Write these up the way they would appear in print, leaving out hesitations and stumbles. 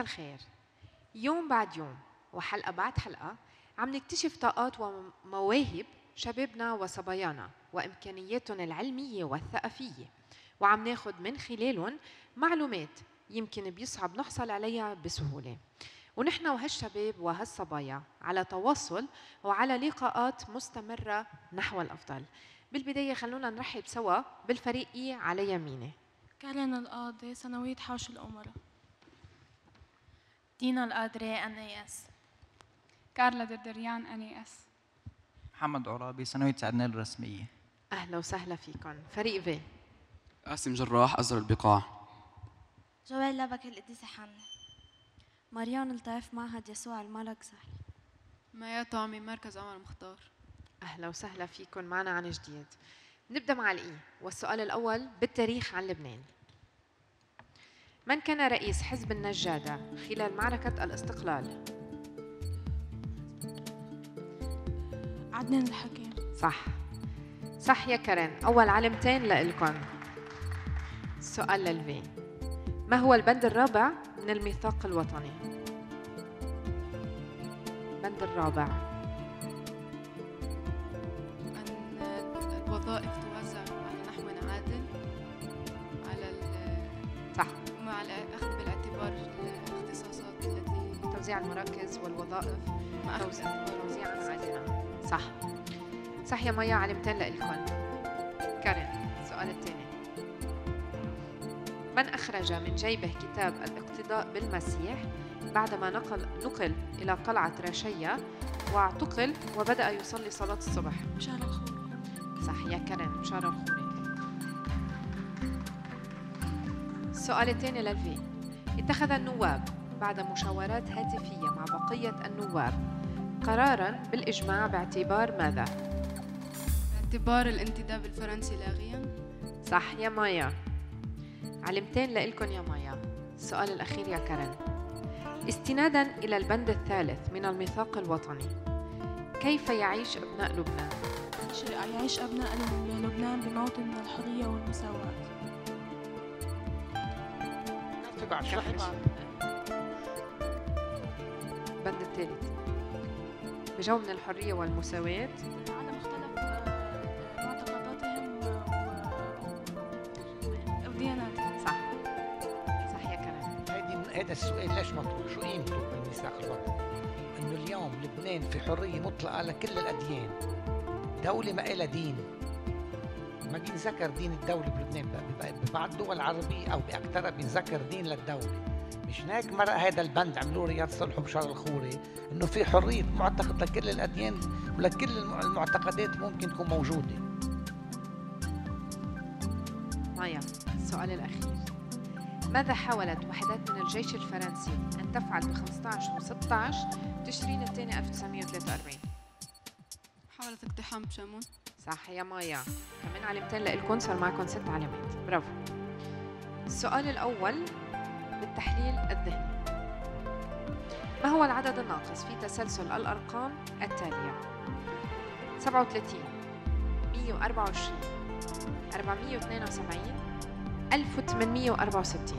مساء الخير. يوم بعد يوم وحلقة بعد حلقة عم نكتشف طاقات ومواهب شبابنا وصبايانا وإمكانياتهم العلمية والثقافية، وعم ناخد من خلالهم معلومات يمكن بيصعب نحصل عليها بسهولة. ونحن وهالشباب وهالصبايا على تواصل وعلى لقاءات مستمرة نحو الأفضل. بالبداية خلونا نرحب سوا بالفريقي على يميني. كارين القاضي ثانوية حوش الأمراء. دينا القادري NAS. كارلا دردريان NAS. محمد عرابي ثانوية عدنان الرسمية. أهلا وسهلا فيكم. فريق في قاسم جراح أزهر البقاع. جوال لبك القديسة حنة. مريان الطيف معهد يسوع الملك سهل. مايا طعمي مركز عمر مختار. أهلا وسهلا فيكم معنا عن جديد. نبدأ مع الإي، والسؤال الأول بالتاريخ عن لبنان. من كان رئيس حزب النجادة خلال معركة الاستقلال؟ عدنان الحكيم. صح يا كارين. أول علامتين لإلكم. السؤال للفي، ما هو البند الرابع من الميثاق الوطني؟ البند الرابع. أن الوظائف توزع على نحو عادل على صح. مع الأخذ بالاعتبار الاختصاصات التي توزيع المراكز والوظائف مع توزيعا عادلا. صح يا مايا، علامتين لإلكم. كارين، السؤال الثاني، من أخرج من جيبه كتاب الاقتداء بالمسيح بعدما نقل إلى قلعة رشية واعتقل وبدأ يصلي صلاة الصبح؟ بشار الخوري. صح يا كارين، بشار الخوري. السؤال الثاني للفي، اتخذ النواب بعد مشاورات هاتفية مع بقية النواب قراراً بالإجماع باعتبار ماذا؟ باعتبار الانتداب الفرنسي لاغياً. صح يا مايا، علامتين لإلكن يا مايا. السؤال الأخير يا كارين، استناداً إلى البند الثالث من الميثاق الوطني، كيف يعيش أبناء لبنان؟ يعيش أبناء لبنان بموطن من الحرية والمساواة. البند الثالث بجو من الحرية والمساواة على مختلف معتقداتهم ودياناتهم. صح يا كرم. هذا السؤال ليش مطروح؟ شو قيمته بالميثاق الوطني؟ انه اليوم لبنان في حرية مطلقة لكل الأديان، دولة ما إلها دين، ما بينذكر دين الدولة بلبنان. ببعض الدول العربية أو بأكثرها بينذكر دين للدولة. مش هيك مرق هذا البند عملوه رياض صلح وبشار الخوري، انه في حريه معتقد لكل الاديان ولكل المعتقدات ممكن تكون موجوده. مايا، السؤال الاخير، ماذا حاولت وحدات من الجيش الفرنسي ان تفعل ب 15 و16 تشرين الثاني 1943؟ حاولت اقتحام بشامون. صح يا مايا، كمان علامتين لإلكن، صار معكم 6 علامات. برافو. السؤال الاول بالتحليل الذهني، ما هو العدد الناقص في تسلسل الأرقام التالية؟ 37 124 472 1864.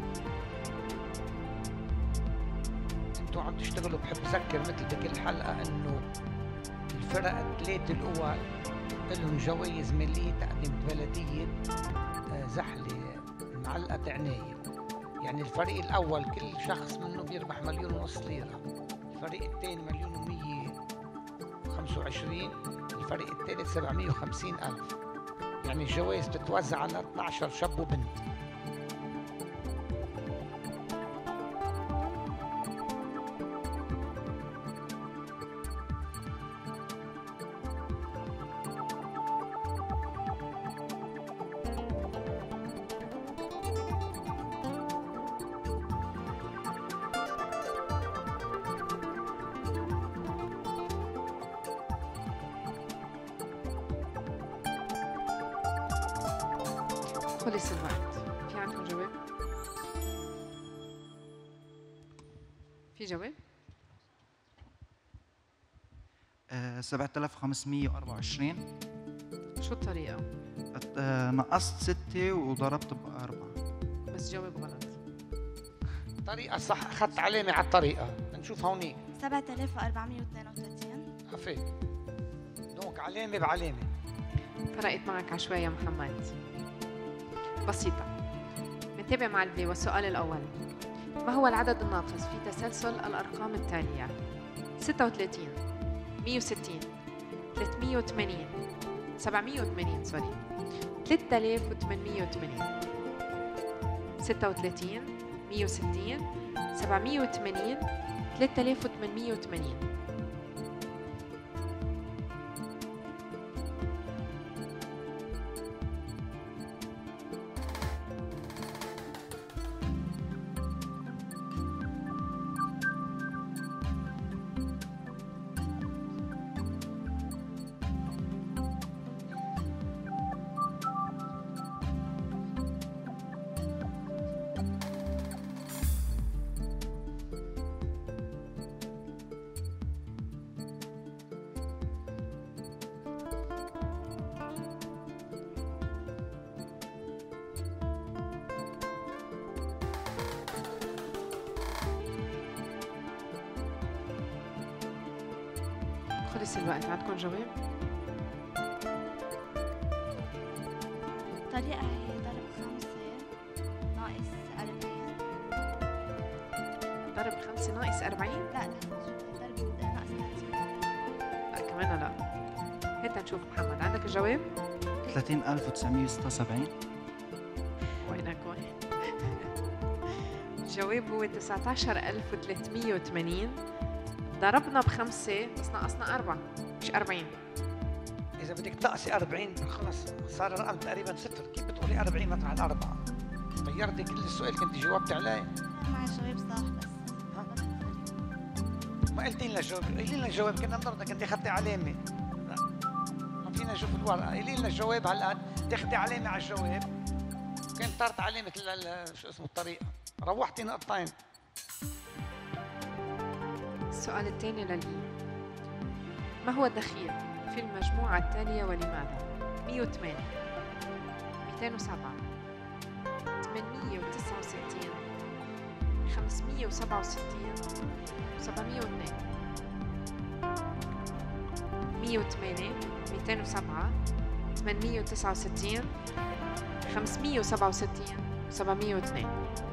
انتوا عم تشتغلوا. بحب اذكر مثل بكل حلقه انه الفرق الثلاثه الاول لهم جوائز ماليه تقدمت بلديه زحله معلقه عنايه. يعني الفريق الأول كل شخص منه بيربح 1.5 مليون ليرة، الفريق الثاني 1,125,000، الفريق الثالث 750,000. يعني الجوائز بتتوزع على 12 شاب وبنت. خلص الوقت. في عندكم جواب؟ في جواب؟ 7524. شو الطريقة؟ نقصت 6 وضربت ب4. بس جاوب غلط. الطريقة صح، أخذت علامة على الطريقة. نشوف هونيك 7432. عفيف. دونك علامة بعلامة. فرقت معك عشوائي يا محمد. بسيطة. منتابع مع الفي والسؤال الأول. ما هو العدد الناقص في تسلسل الأرقام التالية؟ 36 160 380 780 سوري 3880 36 160 780 3880. خلص الوقت، عندكم جواب؟ الطريقة هي ضرب 5 ناقص 40. ضرب 5 ناقص 40؟ لا ضرب ناقص 30. لا كمان لا. هات نشوف محمد، عندك الجواب؟ 30976. وينك وين؟ الجواب هو 19380. ضربنا ب5 بس نقصنا 4 مش 40. إذا بدك تنقصي 40 خلص صار الرقم تقريبا صفر. كيف بتقولي 40 مطرح الأربعة؟ غيرتي كل السؤال كنت جاوبت عليه. مع الجواب صح بس ما قلتي لنا الجواب، قولي لنا الجواب كنا بنرضى كنت اخذتي علامة. لا ما فينا نشوف الورقة، قولي لنا الجواب هلا تاخذي علامة على الجواب. كانت طارت علامة شو اسمه الطريقة، روحتي نقطتين. السؤال الثاني للي. ما هو الدخيل في المجموعة التالية ولماذا؟ 108 207 869 567 702. 108 207 869 567 702.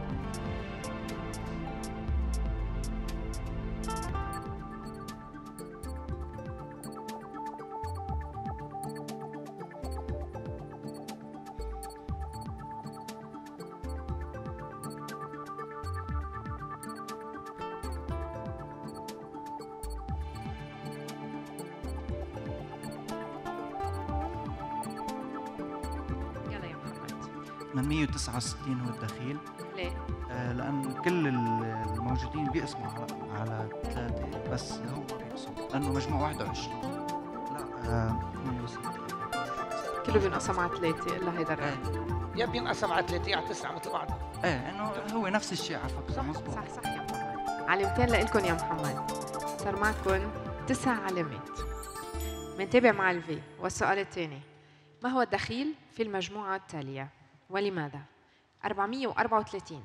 يلا يا محمد. 869 هو الدخيل. ليه؟ لأن كل الموجودين بيقسموا على 3 بس هو ما بيقسم لأنه مجموع 21. لا 68 كله بينقسم على 3 إلا هيدا الرقم. يا بينقسم على 3 على 9 مثل بعض. ايه انه هو نفس الشيء على فكرة. مظبوط. صح صح يا محمد. علامتين لإلكم يا محمد. صار معكم 9 علامات. منتابع مع الفي والسؤال الثاني. ما هو الدخيل في المجموعة التالية ولماذا؟ 434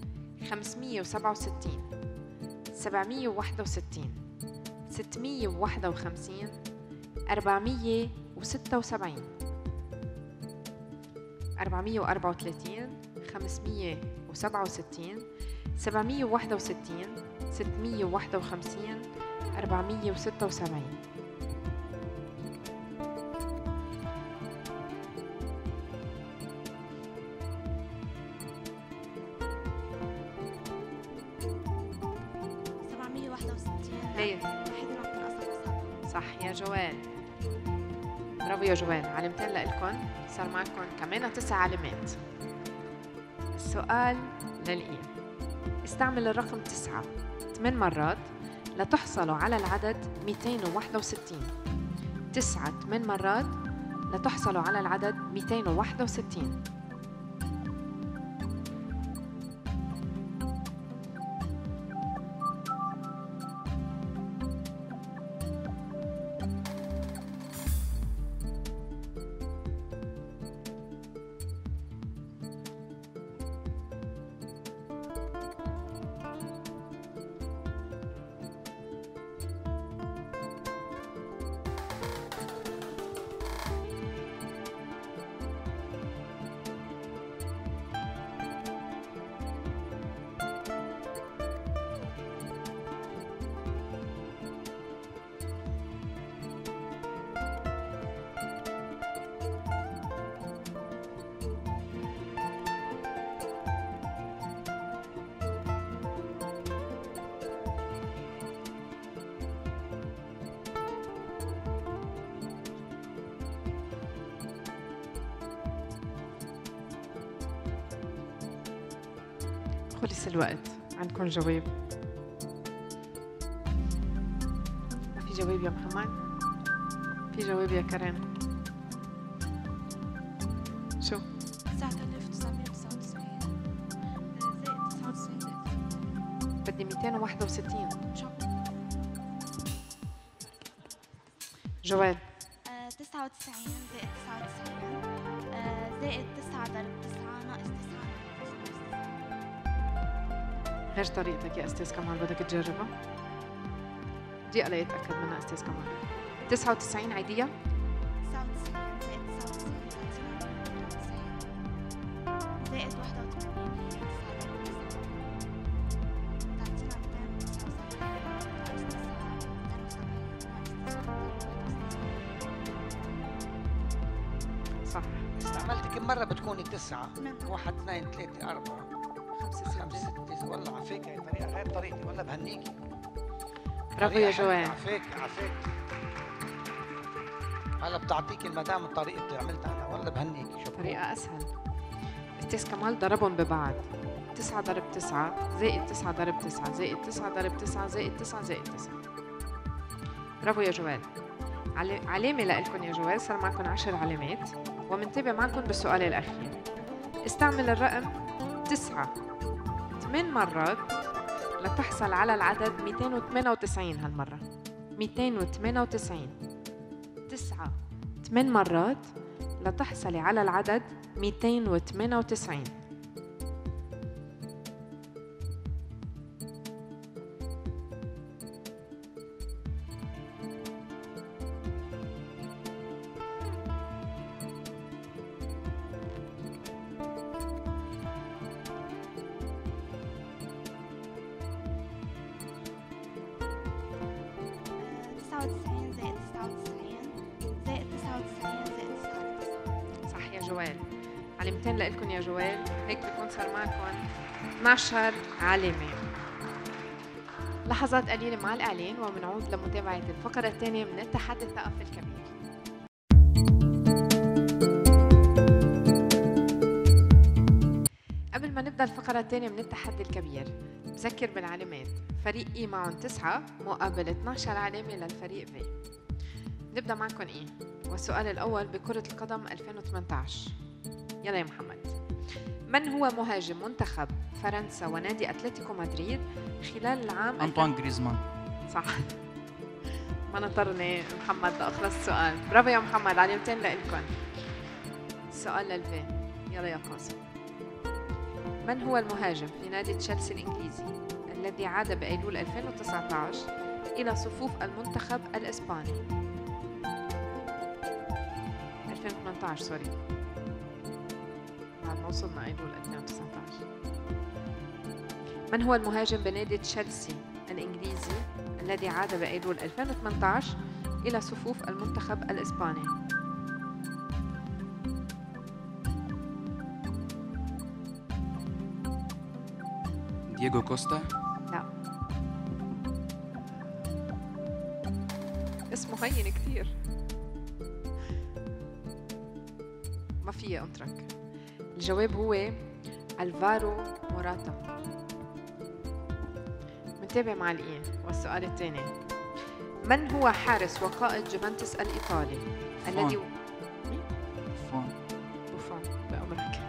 567 761 651 476. 434 567 761 651 476. ليه؟ صح يا جوال. برافو يا جوال. علامتين لإلكم. صار معكم كمان 9 علامات. السؤال للإيه. استعمل الرقم 9 8 مرات لتحصلوا على العدد 261. 9 8 مرات لتحصلوا على العدد 261. خلص الوقت، عندكم جواب؟ ما في جواب يا محمد؟ في جواب يا كريم؟ شو؟ 9999 زائد 99 زائد بدي 261. جوال 99 زائد 99 زائد 9 ضرب 9 ناقص 9 غير طريقتك يا استاذ كمال، بدك تجربها؟ دقيقة ليتأكد منها استاذ كمال. 99 عادية؟ 99 زائد 99 زائد 81 صح. استعملت كم مرة بتكوني 9 نعم. 1 2 3 4 5 6 والله عفيك، هي طريقة غير طريقتي، والله بهنيكي. برافو يا جوان. عفيك. هلا بتعطيكي المدام الطريقة اللي عملتها انا، والله بهنيكي. شكرا. طريقة أسهل. استاذ كمال ضربهم ببعض. 9 ضرب 9 زائد 9 ضرب 9 زائد 9 ضرب 9 زائد 9 زائد 9. برافو يا جوال. علامة لكم يا جوال، صار معكم 10 علامات، ومنتابع معكم بالسؤال الأخير. استعمل الرقم 9 8 مرات لتحصل على العدد 298 هالمرة. 298. 9 8 مرات لتحصلي على العدد 298. صح يا جوال. علامتين لكم يا جوال، هيك بكون صار معكم 12 علامة. لحظات قليلة مع الإعلان ومنعود لمتابعة الفقرة الثانية من التحدي الثقافي الكبير. قبل ما نبدأ الفقرة الثانية من التحدي الكبير، بذكر بالعلامات. فريق إي معهم 9 مقابل 12 علامة للفريق في. نبدأ معكم إيه؟ والسؤال الأول بكرة القدم 2018. يلا يا محمد. من هو مهاجم منتخب فرنسا ونادي أتلتيكو مدريد خلال العام أنطوان غريزمان. صح. ما نطرني محمد لأخلص السؤال. برافو يا محمد، علامتين لإلكم. السؤال للفي. يلا يا قاسم. من هو المهاجم في نادي تشيلسي الإنجليزي الذي عاد بأيلول 2019 إلى صفوف المنتخب الإسباني؟ 2018 سوري، بعد ما وصلنا أيلول 2019. من هو المهاجم بنادي تشيلسي الإنجليزي الذي عاد بأيلول 2018 إلى صفوف المنتخب الإسباني؟ دييغو كوستا. لا، اسمه هين كثير، ما فيها انترك. الجواب هو الفارو موراتا. منتابع مع الإيه. والسؤال الثاني. من هو حارس وقائد جوفنتوس الإيطالي الذي بوفون بأمرك.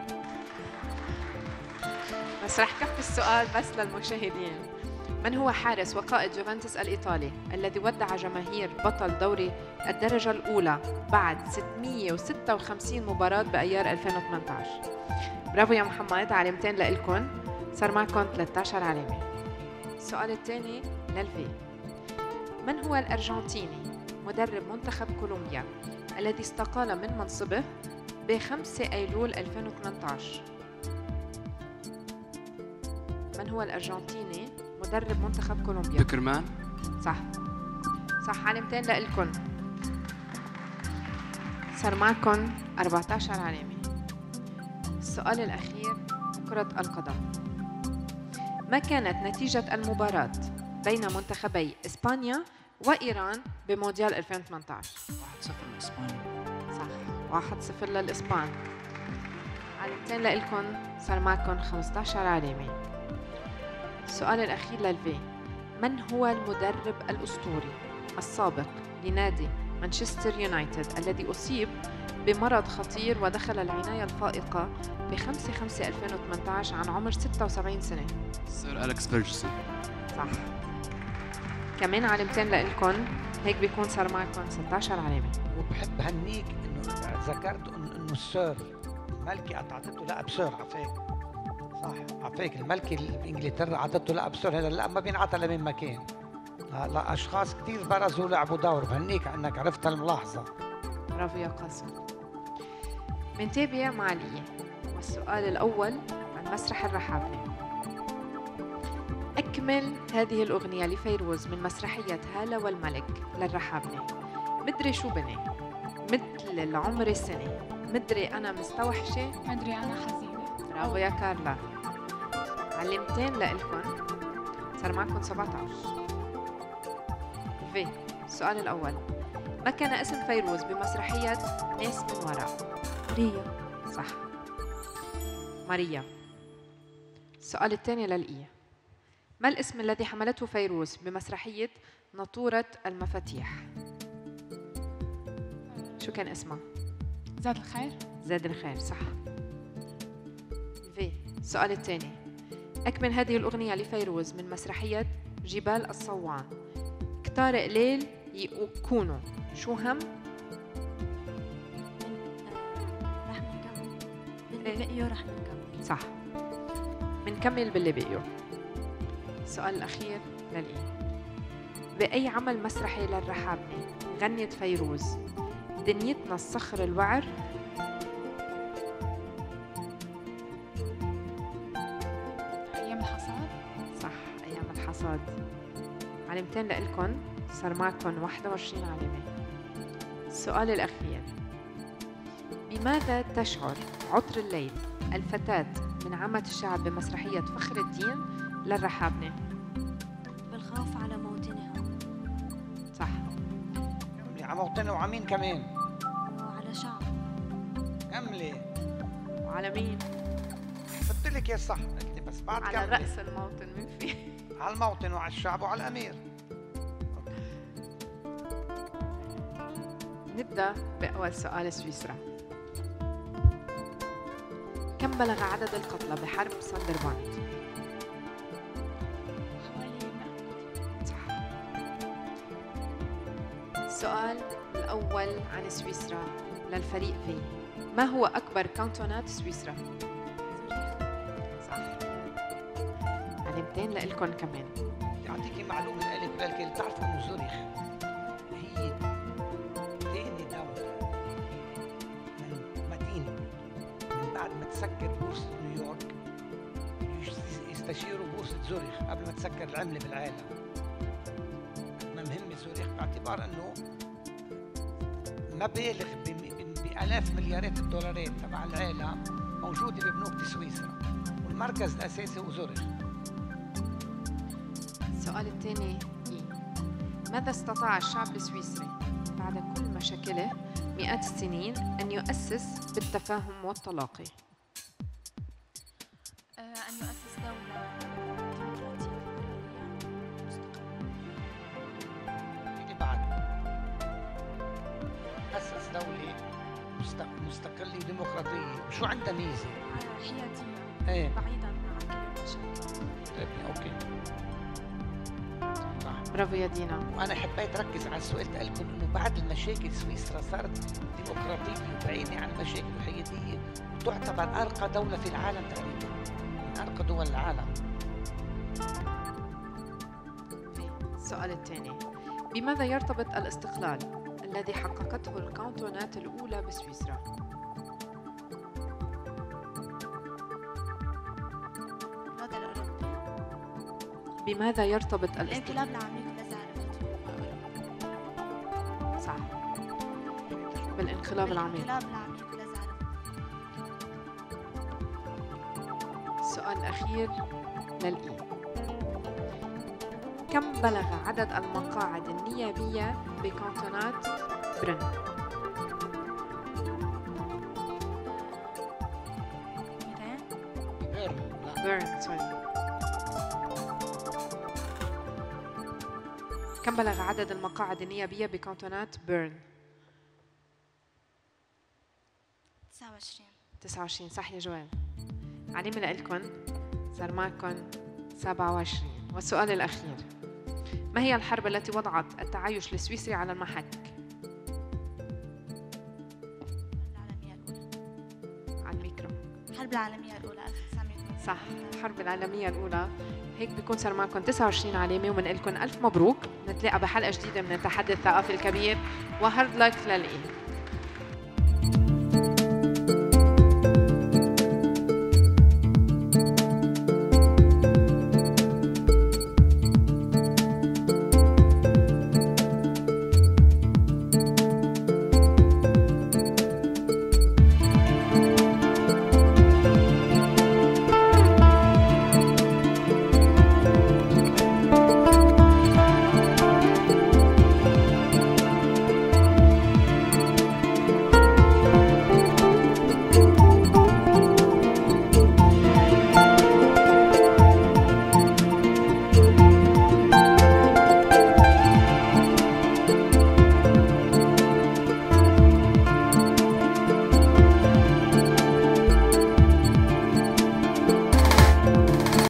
بس رح كفي السؤال بس للمشاهدين. من هو حارس وقائد جوفنتوس الإيطالي الذي ودع جماهير بطل دوري الدرجة الأولى بعد 656 مباراة بأيار 2018؟ برافو يا محمد، علامتين لإلكن، صار معكم 13 علامة. السؤال الثاني للفي. من هو الأرجنتيني مدرب منتخب كولومبيا الذي استقال من منصبه ب5 أيلول 2018؟ من هو الأرجنتيني مدرب منتخب كولومبيا؟ بيكرمان. صح. صح، علامتين لإلكن، صار معكم 14 علامة. السؤال الأخير كرة القدم. ما كانت نتيجة المباراة بين منتخبي إسبانيا وإيران بمونديال 2018؟ 1-0 لإسبانيا. صح، 1-0 للإسبان. علامتين لإلكن، صار معكم 15 علامة. السؤال الأخير للفي. من هو المدرب الأسطوري السابق لنادي مانشستر يونايتد الذي أصيب بمرض خطير ودخل العناية الفائقة ب5/5/2018 عن عمر 76 سنة؟ سير أليكس فيرجسون. صح. كمان علامتين لإلكن، هيك بيكون صار معكم 16 علامة. وبحب هنيك انه ذكرت انه السير الملكة اعطته لقب سير عفاك. صح عفاك، الملكة بانجلترا اعطته لقب سير، هذا اللقب ما بينعطى لمن مكان. لاشخاص كثير برزوا لعبوا دور، بهنيك انك عرفت الملاحظة. برافو يا قاسم. منتابع مع ليا، والسؤال الأول عن مسرح الرحابنة. أكمل هذه الأغنية لفيروز من مسرحية هالة والملك للرحابنة. مدري شو بني، مثل العمر السنة، مدري أنا مستوحشة، مدري أنا حزينة. برافو يا كارلا. علمتين لإلكن، صار معكم 17. في السؤال الأول. ما كان اسم فيروز بمسرحية ناس من وراء؟ ماريا. صح، ماريا. السؤال الثاني للإيه. ما الاسم الذي حملته فيروز بمسرحية ناطورة المفاتيح؟ شو كان اسمها؟ زاد الخير. زاد الخير، صح. في السؤال الثاني. أكمل هذه الأغنية لفيروز من مسرحية جبال الصوان. كتار قليل يكونوا، شو هم؟ رح نكمل باللي بقيوا، رح نكمل. صح، منكمل باللي بقيوا. السؤال الأخير للإيه. بأي عمل مسرحي للرحابنة غنت فيروز دنيتنا الصخر الوعر؟ أيام الحصاد. صح، أيام الحصاد. علامتين لإلكن، صار معكم 21 علامة. السؤال الأخير. بماذا تشعر عطر الليل الفتاة من عامة الشعب بمسرحية فخر الدين للرحابنة؟ بالخوف على موطنها. صح. على موطنه وعمين كمان. وعلى شعب. كملي. وعلى مين؟ قلت لك يا صح قلت، بس بعد على كملي. رأس الموطن، من فيه؟ على الموطن وعلى الشعب وعلى الأمير. نبدأ بأول سؤال. سويسرا. كم بلغ عدد القتلى بحرب ساندرباند؟ حوالي 100. صح. السؤال الأول عن سويسرا للفريق في. ما هو أكبر كانتونات سويسرا؟ صح. علامتين لإلكن كمان. أعطيكي معلومة لإلك وللكل، بتعرفوا إنه زوريخ هي ثاني دولة من مدينة من بعد ما تسكر بورصة نيويورك يستشيروا بورصة زوريخ قبل ما تسكر العملة بالعالم. ما مهمة زوريخ باعتبار إنه مبالغ بآلاف مليارات الدولارات تبع العالم موجودة ببنوك سويسرا، والمركز الأساسي هو زوريخ. السؤال الثاني إيه؟ ماذا استطاع الشعب السويسري بعد كل مشاكله مئات السنين أن يؤسس بالتفاهم والتلاقي؟ أن يؤسس دولة ديمقراطية اللي بعد أسس دولة مستقلة وديمقراطية، وشو عندها ميزة؟ حيادية. ايه بعيدا عن كل المشاكل. اوكي صح. برافو يا دينا. وانا حبيت ركز على السؤال تقلكم انه بعد المشاكل سويسرا صارت ديمقراطية وبعيدة عن المشاكل الحيادية، وتعتبر أرقى دولة في العالم تقريبا، من أرقى دول العالم. السؤال الثاني. بماذا يرتبط الاستقلال الذي حققته الكانتونات الأولى بسويسرا؟ الوضع الأوروبي. بماذا يرتبط الانقلاب العميق الذي عرفته. صح، بالانقلاب العميق. الانقلاب العميق الذي عرفته. السؤال الأخير للإي. كم بلغ عدد المقاعد النيابية بكانتونات برن؟ بيرن سوري. كم بلغ عدد المقاعد النيابية بكانتونات بيرن؟ 29. 29 صح يا جوال. علامة لإلكن، صار معكم 27. والسؤال الأخير، ما هي الحرب التي وضعت التعايش السويسري على المحك؟ العالمية الأولى. على الميكرو. الحرب العالمية الأولى 1918. صح، الحرب العالمية الأولى. هيك بيكون صار معكم 29 علامة ومن لكم ألف مبروك. نتلاقى بحلقة جديدة من التحدي الثقافي الكبير وهارد لك للإيه.